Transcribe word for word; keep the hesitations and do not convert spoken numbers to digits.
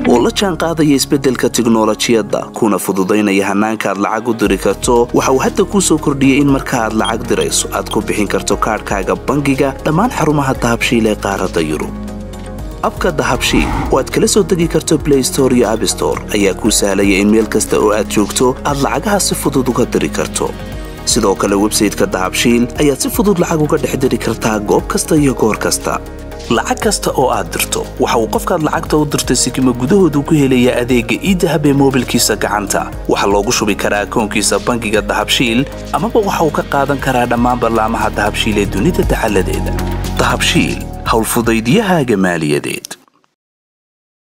oo la jaan qaadaya isbeddelka tiknoolajiyadda kuna fududaynaya hannaanka aad lacag u diri karto waxa uu hadda kuu soo kordhiyey in marka aad lacag dirayso aad ku bixin karto kaadhkaaga bangiga dhammaan xarumaha dahabshiil ee qaaradda yurub abka dahabshiil oo aad kala soo degi karto Play Store iyo App Store ayaa kuu sahlaya in meel kasta oo aad joogto aad lacagaha si fudud uga diri karto sidoo kale website-ka dahabshiil ayaad si fudud lacag uga dhex diri kartaa goob kasta iyo goor kasta lacag kasta oo aad dirto waxa uu qofkaad lacagta u dirtay sikimo gudahoodu ku helayaa adeegga e-dahab ee moobilkiisa gacanta waxa loogu shubi karaa akoonkiisa bangiga dahabshiil ama waxa uu ka qaadan karaa dhammaan barnaamijyada dahabshiil ee dunida taxalladeeda dahabshiil hawl fudaydiyahaaga maaliyadeed